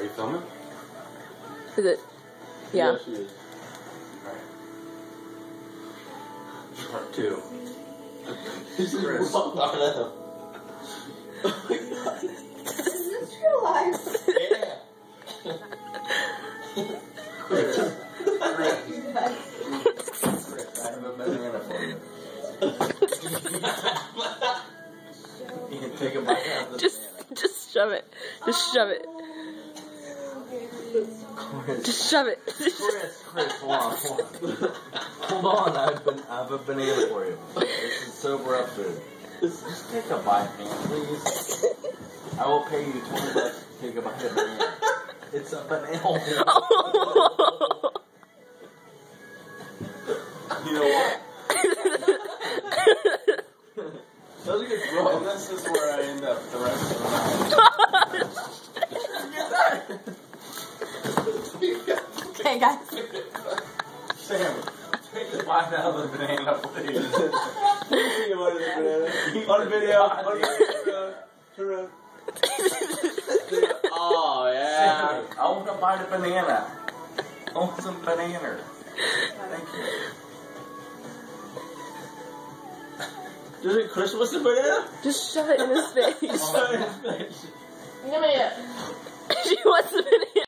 you filming? Is it? Yeah. Yes, she is. Alright. Part 2. Chris. Oh my God. Is this real life? Yeah. Chris. Chris. Chris, I have a banana for you. You can take a bite out of the Just shove it. Just shove it. banana. Just shove it. Chris, hold on. Hold on, I have a banana for you. This is sober up food. Just take a bite, man, please. I will pay you $20 to take a bite of banana. It's a banana. You know what? Doesn't get gross. And this is where I end up the rest of the night. Okay, guys. Sam, take a bite out of the banana, please. On video. Oh, yeah. Sam, I want to bite a banana. I want some banana. Thank you. Doesn't Chris want some banana? Just shove it in his face. Shove it in his face. Give me it. She wants the banana.